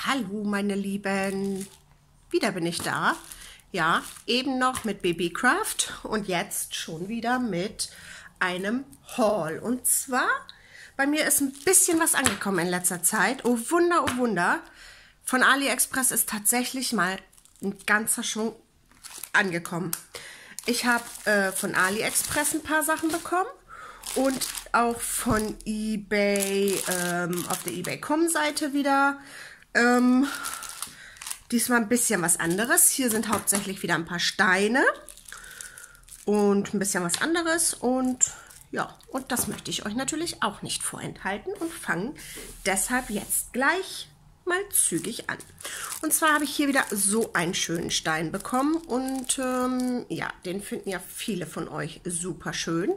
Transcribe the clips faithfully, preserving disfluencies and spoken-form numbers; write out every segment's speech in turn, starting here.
Hallo meine Lieben, wieder bin ich da. Ja, eben noch mit Babycraft und jetzt schon wieder mit einem Haul. Und zwar, bei mir ist ein bisschen was angekommen in letzter Zeit. Oh Wunder, oh Wunder. Von AliExpress ist tatsächlich mal ein ganzer Schwung angekommen. Ich habe äh, von AliExpress ein paar Sachen bekommen und auch von eBay, ähm, auf der eBay Punkt com Seite wieder. Ähm, diesmal ein bisschen was anderes. Hier sind hauptsächlich wieder ein paar Steine und ein bisschen was anderes. Und ja, und das möchte ich euch natürlich auch nicht vorenthalten und fangen deshalb jetzt gleich mal zügig an. Und zwar habe ich hier wieder so einen schönen Stein bekommen und ähm, ja, den finden ja viele von euch super schön.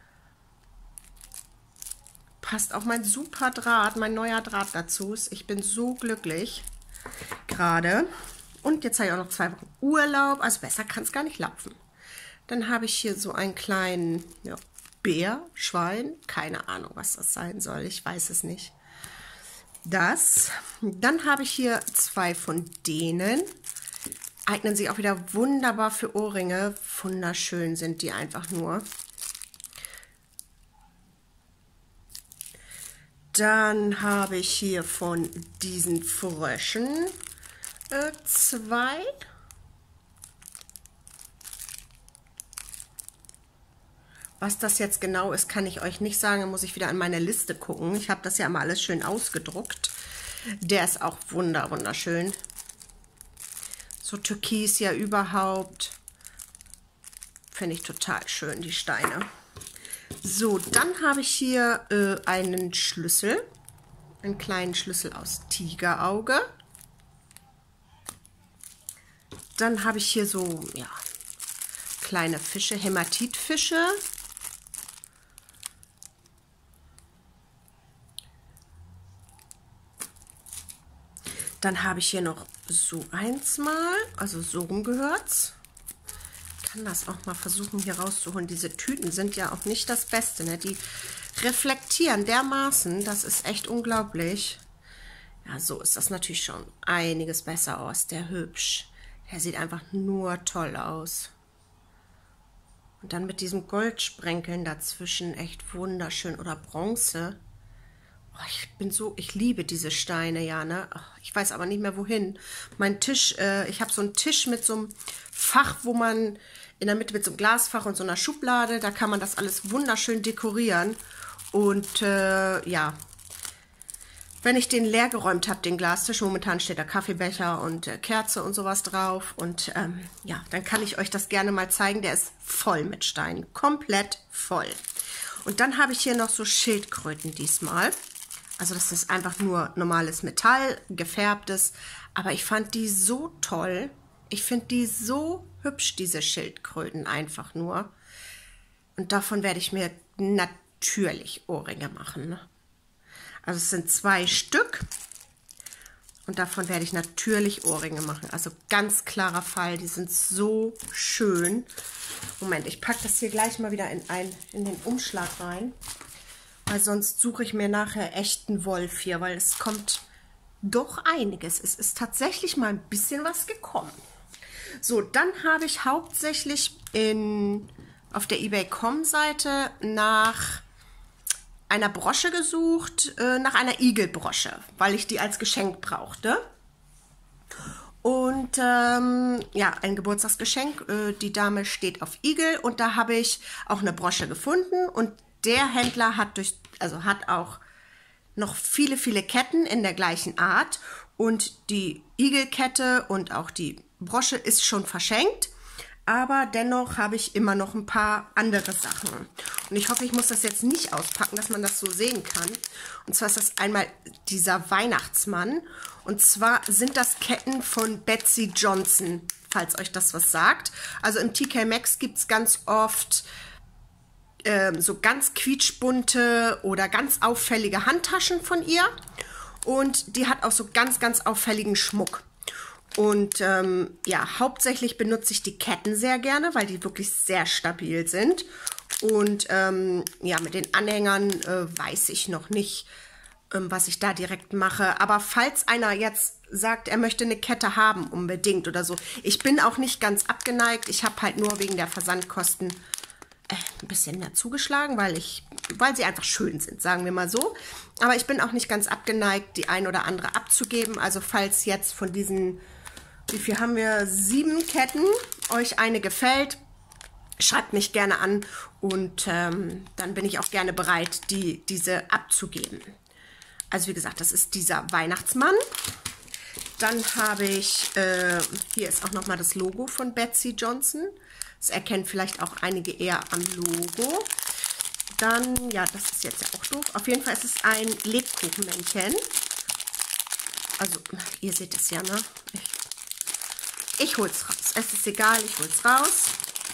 Passt auch mein super Draht, mein neuer Draht dazu. Ich bin so glücklich gerade. Und jetzt habe ich auch noch zwei Wochen Urlaub, also besser kann es gar nicht laufen. Dann habe ich hier so einen kleinen ja, Bär, Schwein, keine Ahnung, was das sein soll, ich weiß es nicht. Das. Dann habe ich hier zwei von denen. Eignen sich auch wieder wunderbar für Ohrringe. Wunderschön sind die einfach nur. Dann habe ich hier von diesen Fröschen äh, zwei. Was das jetzt genau ist, kann ich euch nicht sagen. Da muss ich wieder an meine Liste gucken. Ich habe das ja immer alles schön ausgedruckt. Der ist auch wunder, wunderschön. So türkis ja überhaupt. Finde ich total schön, die Steine. So, dann habe ich hier äh, einen Schlüssel. Einen kleinen Schlüssel aus Tigerauge. Dann habe ich hier so, ja, kleine Fische, Hämatitfische. Dann habe ich hier noch so eins mal, also so rum gehört's. Ich kann das auch mal versuchen hier rauszuholen. Diese Tüten sind ja auch nicht das Beste, ne? Die reflektieren dermaßen, das ist echt unglaublich. Ja, so ist das natürlich schon einiges besser aus. Der hübsch. Der sieht einfach nur toll aus. Und dann mit diesem Goldsprenkeln dazwischen, echt wunderschön. Oder Bronze. Oh, ich bin so, ich liebe diese Steine, ja, ne? Oh, ich weiß aber nicht mehr wohin. Mein Tisch, äh, ich habe so einen Tisch mit so einem Fach, wo man in der Mitte mit so einem Glasfach und so einer Schublade, da kann man das alles wunderschön dekorieren. Und äh, ja, wenn ich den leer geräumt habe, den Glastisch, momentan steht da Kaffeebecher und äh, Kerze und sowas drauf. Und ähm, ja, dann kann ich euch das gerne mal zeigen. Der ist voll mit Steinen, komplett voll. Und dann habe ich hier noch so Schildkröten diesmal. Also das ist einfach nur normales Metall, gefärbtes. Aber ich fand die so toll. Ich finde die so hübsch, diese Schildkröten einfach nur. Und davon werde ich mir natürlich Ohrringe machen. Ne? Also es sind zwei Stück. Und davon werde ich natürlich Ohrringe machen. Also ganz klarer Fall. Die sind so schön. Moment, ich packe das hier gleich mal wieder in, ein, in den Umschlag rein. Weil sonst suche ich mir nachher echten Wolf hier, weil es kommt doch einiges. Es ist tatsächlich mal ein bisschen was gekommen. So, dann habe ich hauptsächlich in, auf der eBay Punkt com Seite nach einer Brosche gesucht, äh, nach einer Igelbrosche, weil ich die als Geschenk brauchte. Und ähm, ja, ein Geburtstagsgeschenk. Äh, die Dame steht auf Igel und da habe ich auch eine Brosche gefunden und der Händler hat durch, also hat auch noch viele, viele Ketten in der gleichen Art und die Igelkette und auch die Brosche ist schon verschenkt, aber dennoch habe ich immer noch ein paar andere Sachen. Und ich hoffe, ich muss das jetzt nicht auspacken, dass man das so sehen kann. Und zwar ist das einmal dieser Weihnachtsmann und zwar sind das Ketten von Betsey Johnson, falls euch das was sagt. Also im T K Maxx gibt es ganz oft so ganz quietschbunte oder ganz auffällige Handtaschen von ihr und die hat auch so ganz, ganz auffälligen Schmuck. Und ähm, ja, hauptsächlich benutze ich die Ketten sehr gerne, weil die wirklich sehr stabil sind. Und ähm, ja, mit den Anhängern äh, weiß ich noch nicht, was ich da direkt mache. Aber falls einer jetzt sagt, er möchte eine Kette haben unbedingt oder so. Ich bin auch nicht ganz abgeneigt. Ich habe halt nur wegen der Versandkosten äh, ein bisschen mehr zugeschlagen, weil ich, weil sie einfach schön sind, sagen wir mal so. Aber ich bin auch nicht ganz abgeneigt, die ein oder andere abzugeben. Also falls jetzt von diesen, wie viel haben wir, sieben Ketten, euch eine gefällt, schreibt mich gerne an und ähm, dann bin ich auch gerne bereit, die, diese abzugeben. Also wie gesagt, das ist dieser Weihnachtsmann. Dann habe ich, äh, hier ist auch nochmal das Logo von Betsey Johnson. Das erkennen vielleicht auch einige eher am Logo. Dann, ja, das ist jetzt ja auch doof. Auf jeden Fall ist es ein Lebkuchenmännchen. Also, ihr seht es ja, ne? Ich, ich hol's raus. Es ist egal, ich hol's raus.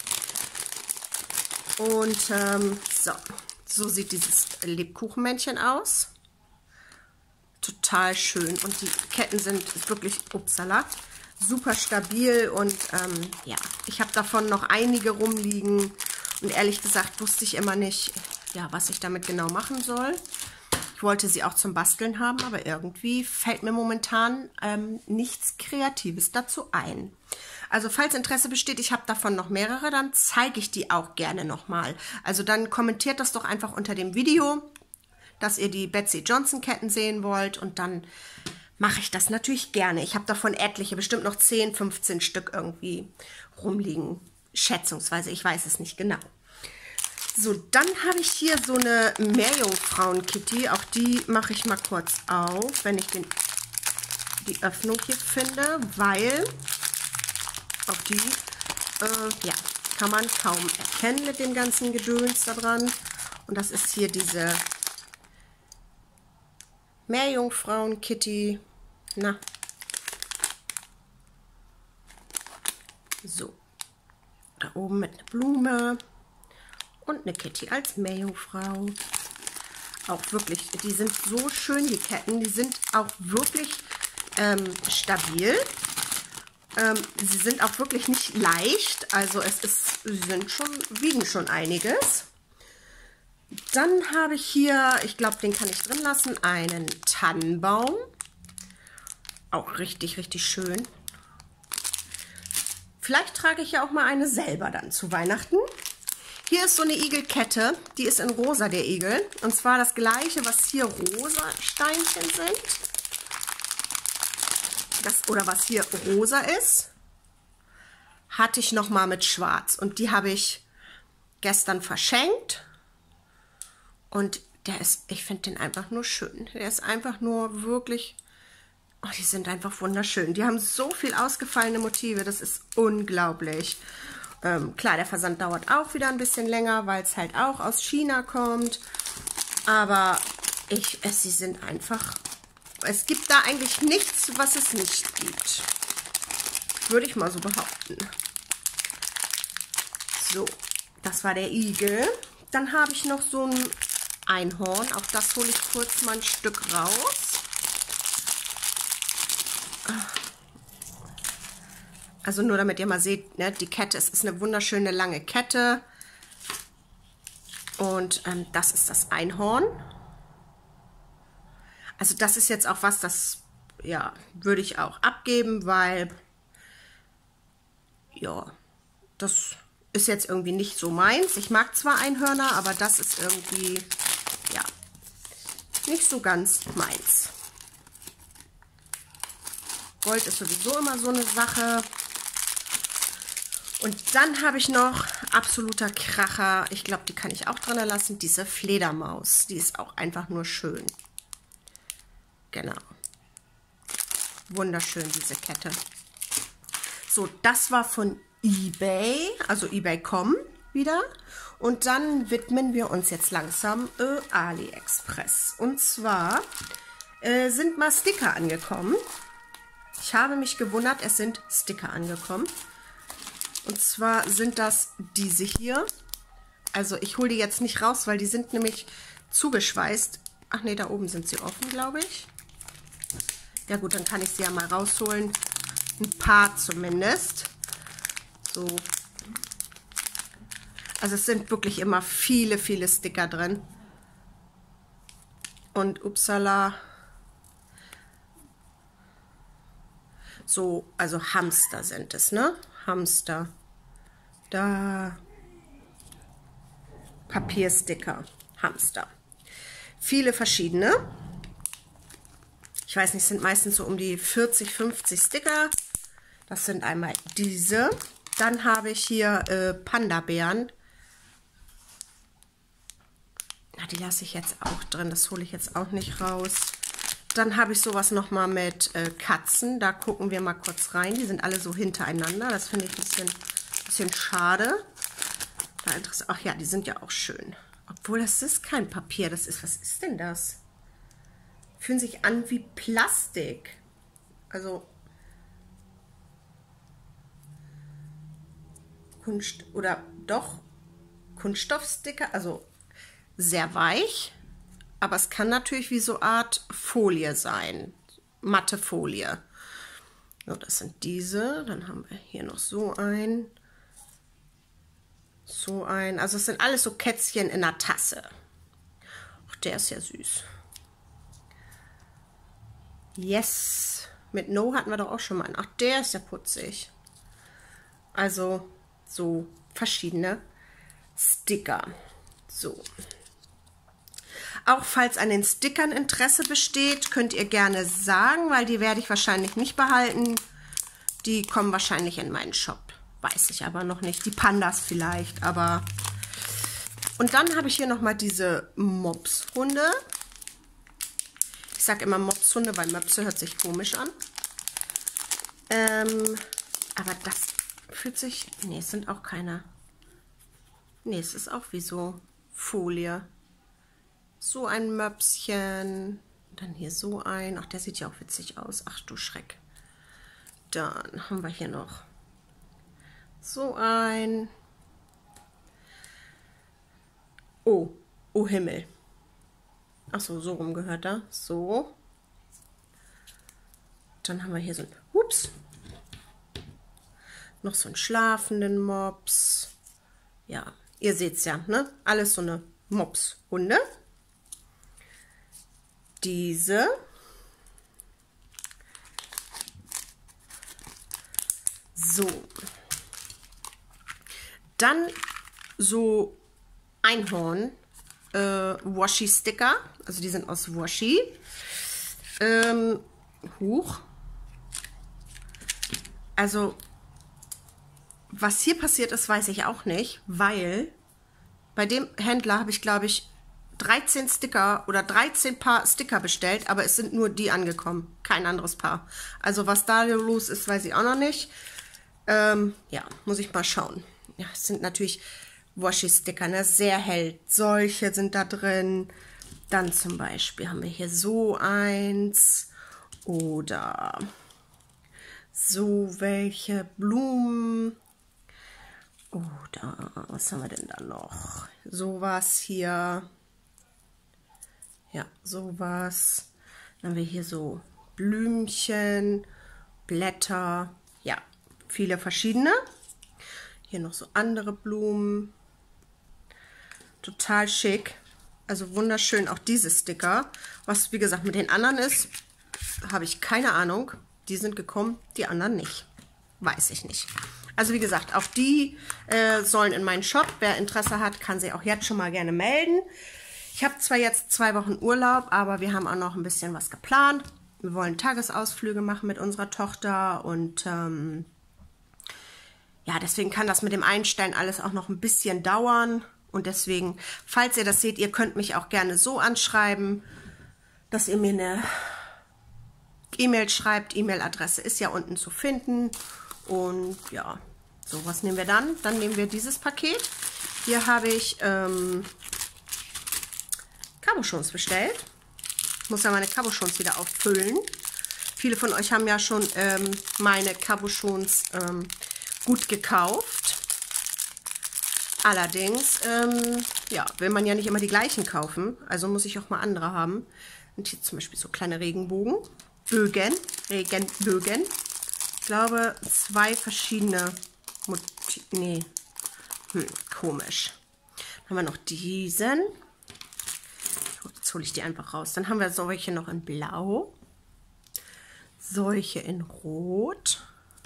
Und ähm, so, so sieht dieses Lebkuchenmännchen aus. Total schön. Und die Ketten sind wirklich, upsala, super stabil. Und ähm, ja, ich habe davon noch einige rumliegen. Und ehrlich gesagt wusste ich immer nicht, ja, was ich damit genau machen soll. Ich wollte sie auch zum Basteln haben, aber irgendwie fällt mir momentan ähm, nichts Kreatives dazu ein. Also falls Interesse besteht, ich habe davon noch mehrere, dann zeige ich die auch gerne nochmal. Also dann kommentiert das doch einfach unter dem Video, dass ihr die Betsey Johnson Ketten sehen wollt und dann mache ich das natürlich gerne. Ich habe davon etliche, bestimmt noch zehn, fünfzehn Stück irgendwie rumliegen, schätzungsweise, ich weiß es nicht genau. So, dann habe ich hier so eine Meerjungfrauen-Kitty. Auch die mache ich mal kurz auf, wenn ich den, die Öffnung hier finde, weil auch die äh, ja, kann man kaum erkennen mit dem ganzen Gedöns da dran. Und das ist hier diese Meerjungfrauen-Kitty. Na. So. Da oben mit einer Blume. Und eine Kitty als Meerjungfrau. Auch wirklich, die sind so schön, die Ketten. Die sind auch wirklich ähm, stabil. Ähm, sie sind auch wirklich nicht leicht. Also es ist, sie sind schon, wiegen schon einiges. Dann habe ich hier, ich glaube, den kann ich drin lassen, einen Tannenbaum. Auch richtig, richtig schön. Vielleicht trage ich ja auch mal eine selber dann zu Weihnachten. Hier ist so eine Igelkette, die ist in rosa, der Igel. Und zwar das gleiche, was hier rosa Steinchen sind. Das, oder was hier rosa ist, hatte ich noch mal mit schwarz. Und die habe ich gestern verschenkt. Und der ist, ich finde den einfach nur schön. Der ist einfach nur wirklich, oh, die sind einfach wunderschön. Die haben so viel ausgefallene Motive, das ist unglaublich. Ähm, klar, der Versand dauert auch wieder ein bisschen länger, weil es halt auch aus China kommt. Aber ich, es, sie sind einfach, es gibt da eigentlich nichts, was es nicht gibt. Würde ich mal so behaupten. So, das war der Igel. Dann habe ich noch so ein Einhorn. Auch das hole ich kurz mal ein Stück raus. Also nur damit ihr mal seht, ne, die Kette, es ist eine wunderschöne lange Kette. Und ähm, das ist das Einhorn. Also das ist jetzt auch was, das ja, würde ich auch abgeben, weil ja, das ist jetzt irgendwie nicht so meins. Ich mag zwar Einhörner, aber das ist irgendwie ja nicht so ganz meins. Gold ist sowieso immer so eine Sache. Und dann habe ich noch absoluter Kracher. Ich glaube, die kann ich auch drin lassen. Diese Fledermaus. Die ist auch einfach nur schön. Genau. Wunderschön, diese Kette. So, das war von eBay. Also eBay Punkt com wieder. Und dann widmen wir uns jetzt langsam äh, AliExpress. Und zwar äh, sind mal Sticker angekommen. Ich habe mich gewundert, es sind Sticker angekommen. Und zwar sind das diese hier. Also ich hole die jetzt nicht raus, weil die sind nämlich zugeschweißt. Ach nee, da oben sind sie offen, glaube ich. Ja gut, dann kann ich sie ja mal rausholen. Ein paar zumindest. So. Also es sind wirklich immer viele, viele Sticker drin. und Uppsala. So, also Hamster sind es, ne? Hamster. Da. Papiersticker. Hamster. Viele verschiedene. Ich weiß nicht, es sind meistens so um die vierzig, fünfzig Sticker. Das sind einmal diese. Dann habe ich hier äh, Panda-Bären. Ja, die lasse ich jetzt auch drin. Das hole ich jetzt auch nicht raus. Dann habe ich sowas nochmal mit äh, Katzen. Da gucken wir mal kurz rein. Die sind alle so hintereinander. Das finde ich ein bisschen, bisschen schade. Da interessiert. Ach ja, die sind ja auch schön. Obwohl, das ist kein Papier. Das ist, was ist denn das? Fühlen sich an wie Plastik. Also Kunst oder doch Kunststoffsticker, also sehr weich, aber es kann natürlich wie so Art Folie sein, matte Folie. So, das sind diese. Dann haben wir hier noch so ein, so ein. Also es sind alles so Kätzchen in einer Tasse. Ach, der ist ja süß. Yes, mit No hatten wir doch auch schon mal einen. Ach, der ist ja putzig. Also so verschiedene Sticker. So. Auch falls an den Stickern Interesse besteht, könnt ihr gerne sagen, weil die werde ich wahrscheinlich nicht behalten. Die kommen wahrscheinlich in meinen Shop. Weiß ich aber noch nicht. Die Pandas vielleicht, aber... Und dann habe ich hier nochmal diese Mopshunde. Ich sage immer Mopshunde, weil Möpse hört sich komisch an. Ähm, aber das fühlt sich... Nee, es sind auch keine... Nee, es ist auch wie so Folie. So ein Möpschen. Dann hier so ein. Ach, der sieht ja auch witzig aus. Ach du Schreck. Dann haben wir hier noch so ein. Oh, oh Himmel. Ach so, so rum gehört er. So. Dann haben wir hier so ein, ups, noch so einen schlafenden Mops. Ja, ihr seht es ja, ne? Alles so eine Mopshunde. Diese. So. Dann so Einhorn äh, Washi-Sticker. Also die sind aus Washi. Ähm, Huch. Also, was hier passiert ist, weiß ich auch nicht, weil bei dem Händler habe ich, glaube ich, dreizehn Sticker oder dreizehn Paar Sticker bestellt, aber es sind nur die angekommen, kein anderes Paar. Also was da los ist, weiß ich auch noch nicht. Ähm, ja, muss ich mal schauen. Ja, es sind natürlich Washi-Sticker, ne? Sehr hell. Solche sind da drin. Dann zum Beispiel haben wir hier so eins oder so welche Blumen. Oder was haben wir denn da noch? Sowas hier. Ja, sowas. Dann haben wir hier so Blümchen, Blätter. Ja, viele verschiedene. Hier noch so andere Blumen. Total schick. Also wunderschön auch diese Sticker. Was wie gesagt mit den anderen ist, habe ich keine Ahnung. Die sind gekommen, die anderen nicht. Weiß ich nicht. Also wie gesagt, auch die äh, sollen in meinen Shop. Wer Interesse hat, kann sich auch jetzt schon mal gerne melden. Ich habe zwar jetzt zwei Wochen Urlaub, aber wir haben auch noch ein bisschen was geplant. Wir wollen Tagesausflüge machen mit unserer Tochter und ähm, ja, deswegen kann das mit dem Einstellen alles auch noch ein bisschen dauern. Und deswegen, falls ihr das seht, ihr könnt mich auch gerne so anschreiben, dass ihr mir eine E-Mail schreibt. E-Mail-Adresse ist ja unten zu finden. Und ja, so, was nehmen wir dann? Dann nehmen wir dieses Paket. Hier habe ich ähm, Cabochons bestellt. Ich muss ja meine Cabochons wieder auffüllen. Viele von euch haben ja schon ähm, meine Cabochons ähm, gut gekauft. Allerdings, ähm, ja, will man ja nicht immer die gleichen kaufen. Also muss ich auch mal andere haben. Und hier zum Beispiel so kleine Regenbogen. Bögen. Regenbögen. Ich glaube, zwei verschiedene Motive. Nee. Hm, komisch. Dann haben wir noch diesen. Jetzt hole ich die einfach raus. Dann haben wir solche noch in Blau. Solche in Rot.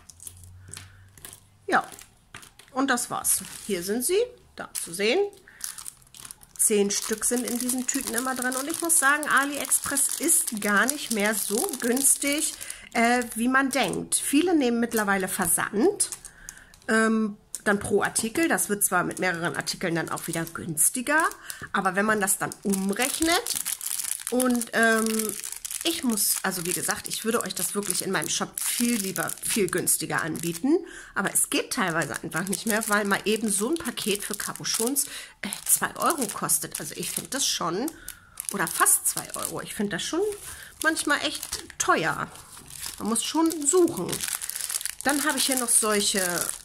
Ja, und das war's. Hier sind sie, da zu sehen. Zehn Stück sind in diesen Tüten immer drin. Und ich muss sagen, AliExpress ist gar nicht mehr so günstig, äh, wie man denkt. Viele nehmen mittlerweile Versand. Ähm, dann pro Artikel. Das wird zwar mit mehreren Artikeln dann auch wieder günstiger. Aber wenn man das dann umrechnet und ähm, ich muss, also wie gesagt, ich würde euch das wirklich in meinem Shop viel lieber, viel günstiger anbieten. Aber es geht teilweise einfach nicht mehr, weil mal eben so ein Paket für Cabochons äh, zwei Euro kostet. Also ich finde das schon, oder fast zwei Euro. Ich finde das schon manchmal echt teuer. Man muss schon suchen. Dann habe ich hier noch solche,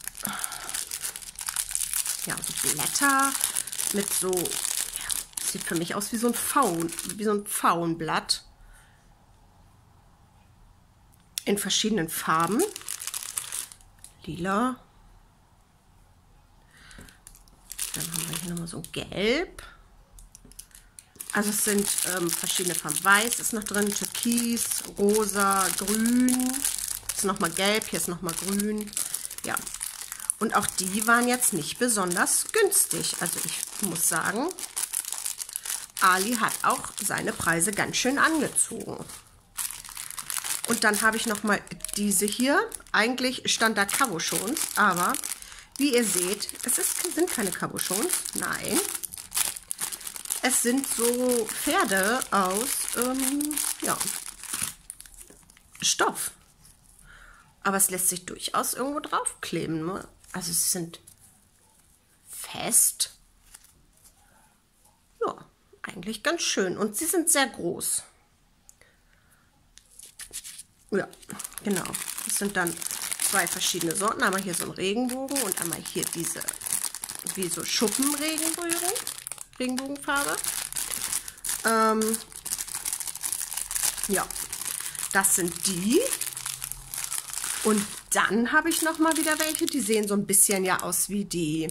ja, so Blätter mit so, ja, sieht für mich aus wie so ein Faun, wie so ein Faunblatt. In verschiedenen Farben. Lila. Dann haben wir hier nochmal so Gelb. Also es sind ähm, verschiedene Farben. Weiß ist noch drin, Türkis, Rosa, Grün. Hier ist nochmal Gelb, hier ist nochmal Grün. Ja. Und auch die waren jetzt nicht besonders günstig. Also ich muss sagen, Ali hat auch seine Preise ganz schön angezogen. Und dann habe ich noch mal diese hier. Eigentlich stand da Cabochons, aber wie ihr seht, es ist, sind keine Cabochons. Nein. Es sind so Pferde aus ähm, ja, Stoff. Aber es lässt sich durchaus irgendwo draufkleben. Ne? Also sie sind fest. Ja, eigentlich ganz schön. Und sie sind sehr groß. Ja, genau. Das sind dann zwei verschiedene Sorten. Einmal hier so ein Regenbogen und einmal hier diese, wie so Schuppenregenbogen, Regenbogenfarbe. Ähm, ja, das sind die. Und dann habe ich noch mal wieder welche, die sehen so ein bisschen ja aus wie die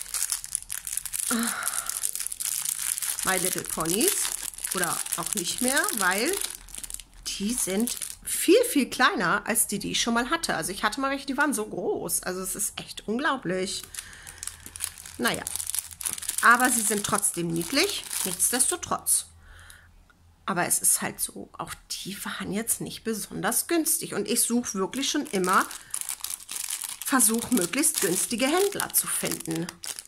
My Little Ponies. Oder auch nicht mehr, weil die sind viel, viel kleiner als die, die ich schon mal hatte. Also ich hatte mal welche, die waren so groß. Also es ist echt unglaublich. Naja, aber sie sind trotzdem niedlich, nichtsdestotrotz. Aber es ist halt so, auch die waren jetzt nicht besonders günstig. Und ich suche wirklich schon immer, versuche möglichst günstige Händler zu finden.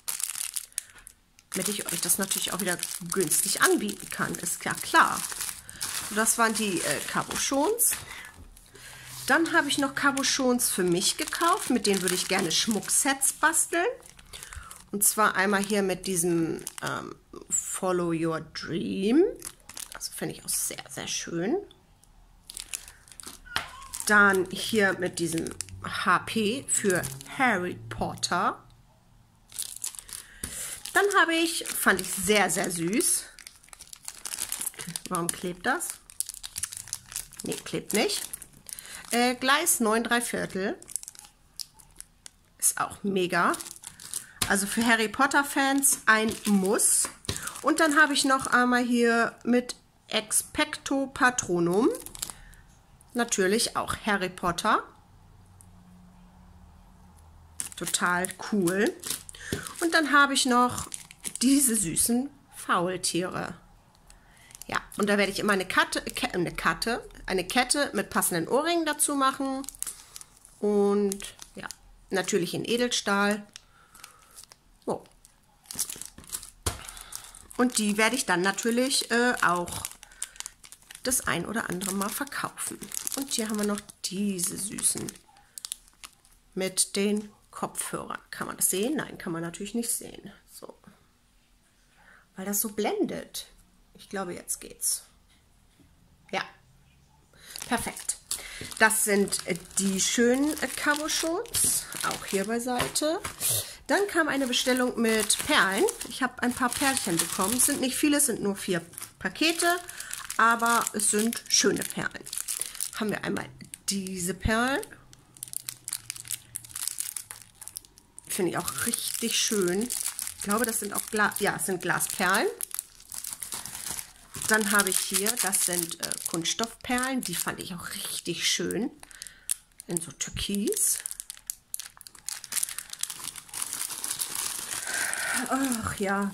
Damit ich euch das natürlich auch wieder günstig anbieten kann, ist ja klar. Das waren die äh, Cabochons. Dann habe ich noch Cabochons für mich gekauft. Mit denen würde ich gerne Schmucksets basteln. Und zwar einmal hier mit diesem ähm, Follow Your Dream. Also finde ich auch sehr, sehr schön. Dann hier mit diesem H P für Harry Potter. Dann habe ich, fand ich sehr, sehr süß. Warum klebt das? Ne, klebt nicht. Äh, Gleis neun drei Viertel. Ist auch mega. Also für Harry Potter Fans ein Muss. Und dann habe ich noch einmal hier mit Expecto Patronum. Natürlich auch Harry Potter. Total cool. Und dann habe ich noch diese süßen Faultiere. Ja, und da werde ich immer eine Kette, eine Kette, eine Kette mit passenden Ohrringen dazu machen. Und ja, natürlich in Edelstahl. Oh. Und die werde ich dann natürlich äh, auch das ein oder andere Mal verkaufen. Und hier haben wir noch diese süßen mit den Kopfhörern. Kann man das sehen? Nein, kann man natürlich nicht sehen. So. Weil das so blendet. Ich glaube, jetzt geht's. Ja. Perfekt. Das sind die schönen Cabochons. Auch hier beiseite. Dann kam eine Bestellung mit Perlen. Ich habe ein paar Perlchen bekommen. Es sind nicht viele, es sind nur vier Pakete. Aber es sind schöne Perlen. Haben wir einmal diese Perlen. Finde ich auch richtig schön. Ich glaube, das sind auch Glas, ja, es sind Glasperlen. Dann habe ich hier, das sind äh, Kunststoffperlen, die fand ich auch richtig schön. In so Türkis. Ach ja.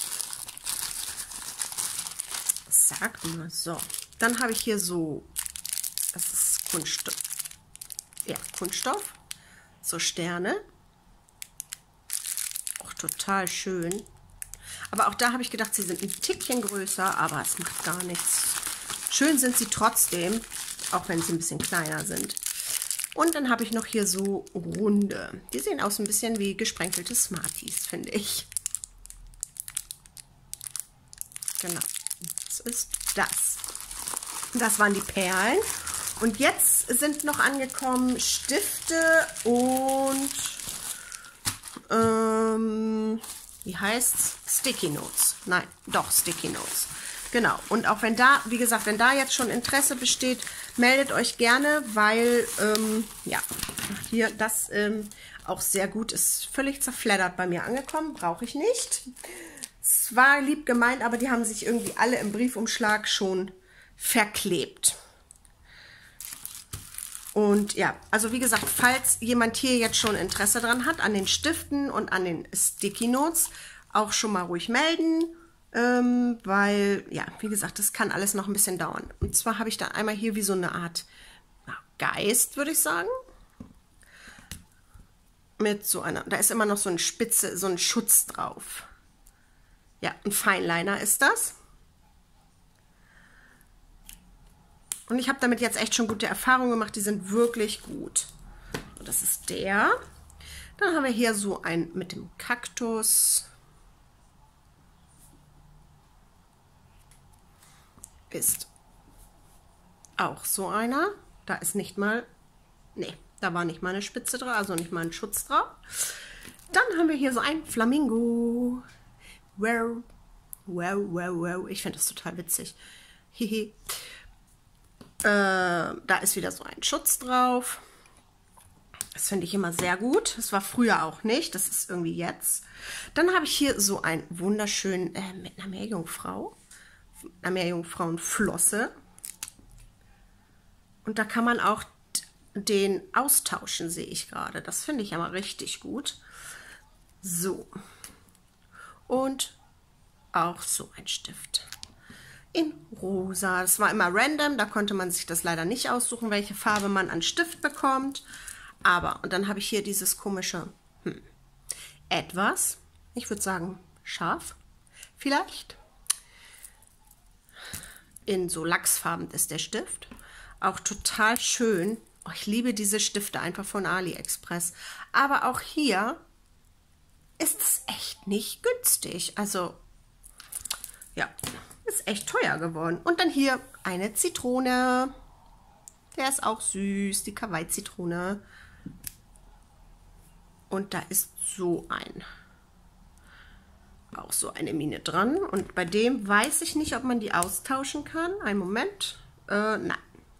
Sag mal so. Dann habe ich hier so, das ist Kunststoff. Ja, Kunststoff. So Sterne. Auch total schön. Aber auch da habe ich gedacht, sie sind ein Tickchen größer, aber es macht gar nichts. Schön sind sie trotzdem, auch wenn sie ein bisschen kleiner sind. Und dann habe ich noch hier so runde. Die sehen aus ein bisschen wie gesprenkelte Smarties, finde ich. Genau, das ist das. Das waren die Perlen. Und jetzt sind noch angekommen Stifte und ähm, wie heißt's? Sticky Notes. Nein, doch, Sticky Notes. Genau. Und auch wenn da, wie gesagt, wenn da jetzt schon Interesse besteht, meldet euch gerne, weil, ähm, ja, hier das ähm, auch sehr gut ist. Völlig zerfleddert bei mir angekommen. Brauche ich nicht. Es war lieb gemeint, aber die haben sich irgendwie alle im Briefumschlag schon verklebt. Und ja, also wie gesagt, falls jemand hier jetzt schon Interesse dran hat, an den Stiften und an den Sticky Notes, auch schon mal ruhig melden, ähm, weil, ja, wie gesagt, das kann alles noch ein bisschen dauern. Und zwar habe ich da einmal hier wie so eine Art ja, Geist, würde ich sagen. Mit so einer, da ist immer noch so ein Spitze, so ein Schutz drauf. Ja, ein Feinliner ist das. Und ich habe damit jetzt echt schon gute Erfahrungen gemacht. Die sind wirklich gut. Und das ist der. Dann haben wir hier so ein mit dem Kaktus. Ist auch so einer. Da ist nicht mal, nee, da war nicht mal eine Spitze drauf, also nicht mal ein Schutz drauf. Dann haben wir hier so ein Flamingo. Wow, wow, wow, wow. Ich finde das total witzig. Hihi. Äh, da ist wieder so ein Schutz drauf. Das finde ich immer sehr gut. Das war früher auch nicht. Das ist irgendwie jetzt. Dann habe ich hier so einen wunderschönen äh, mit einer Meerjungfrau. Einer Meerjungfrauenflosse. Und da kann man auch den austauschen, sehe ich gerade. Das finde ich aber richtig gut. So. Und auch so ein Stift. In rosa. Das war immer random, da konnte man sich das leider nicht aussuchen, welche Farbe man an Stift bekommt. Aber, und dann habe ich hier dieses komische, hm, etwas, ich würde sagen, scharf, vielleicht. In so Lachsfarben ist der Stift. Auch total schön. Oh, ich liebe diese Stifte einfach von AliExpress. Aber auch hier ist es echt nicht günstig. Also, ja, ist echt teuer geworden. Und dann hier eine Zitrone. Der ist auch süß, die Kawaii-Zitrone. Und da ist so ein, auch so eine Mine dran. Und bei dem weiß ich nicht, ob man die austauschen kann. Einen Moment. Äh, nein.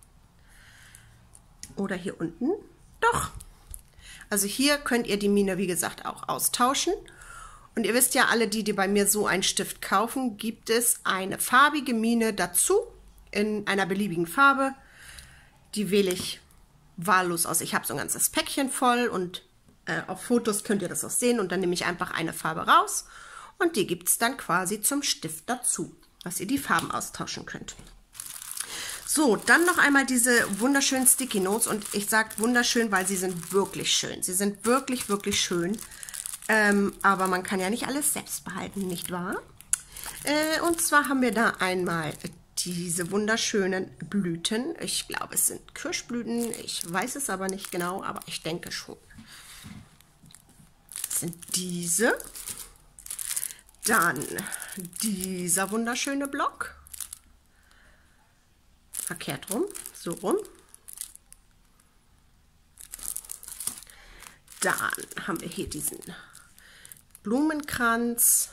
Oder hier unten. Doch. Also hier könnt ihr die Mine, wie gesagt, auch austauschen. Und ihr wisst ja alle, die, die bei mir so einen Stift kaufen, gibt es eine farbige Mine dazu, in einer beliebigen Farbe. Die wähle ich wahllos aus. Ich habe so ein ganzes Päckchen voll und äh, auf Fotos könnt ihr das auch sehen. Und dann nehme ich einfach eine Farbe raus und die gibt es dann quasi zum Stift dazu, dass ihr die Farben austauschen könnt. So, dann noch einmal diese wunderschönen Sticky Notes. Und ich sage wunderschön, weil sie sind wirklich schön. Sie sind wirklich, wirklich schön. Ähm, aber man kann ja nicht alles selbst behalten, nicht wahr? Äh, und zwar haben wir da einmal diese wunderschönen Blüten. Ich glaube, es sind Kirschblüten. Ich weiß es aber nicht genau, aber ich denke schon. Das sind diese. Dann dieser wunderschöne Block. Verkehrt rum, so rum. Dann haben wir hier diesen Blumenkranz.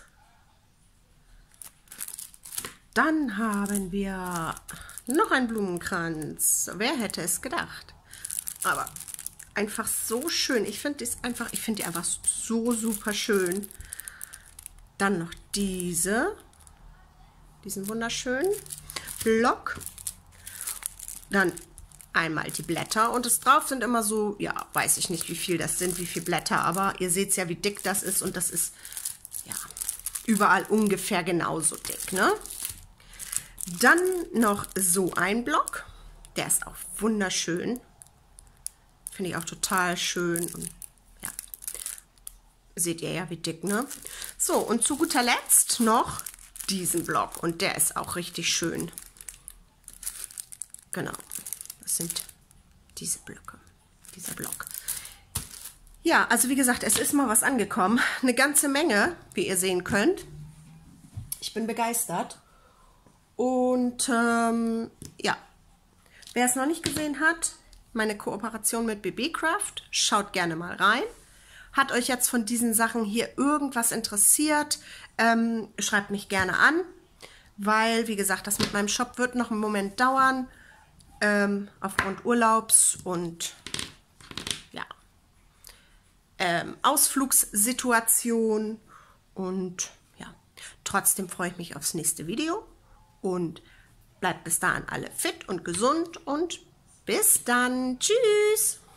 Dann haben wir noch einen Blumenkranz. Wer hätte es gedacht? Aber einfach so schön. Ich finde die einfach, ich finde die einfach so super schön. Dann noch diese. diesen wunderschönen Block. Dann einmal die Blätter und es drauf sind immer so, ja, weiß ich nicht, wie viel das sind, wie viele Blätter, aber ihr seht ja, wie dick das ist und das ist, ja, überall ungefähr genauso dick, ne? Dann noch so ein Block, der ist auch wunderschön, finde ich auch total schön und ja, seht ihr ja, wie dick, ne? So, und zu guter Letzt noch diesen Block und der ist auch richtig schön. Genau, das sind diese Blöcke, dieser Block. Ja, also wie gesagt, es ist mal was angekommen. Eine ganze Menge, wie ihr sehen könnt. Ich bin begeistert. Und ähm, ja, wer es noch nicht gesehen hat, meine Kooperation mit B B Craft, schaut gerne mal rein. Hat euch jetzt von diesen Sachen hier irgendwas interessiert, ähm, schreibt mich gerne an, weil, wie gesagt, das mit meinem Shop wird noch einen Moment dauern, ähm, aufgrund Urlaubs und ja, ähm, Ausflugssituation und ja, trotzdem freue ich mich aufs nächste Video und bleibt bis dahin alle fit und gesund und bis dann. Tschüss!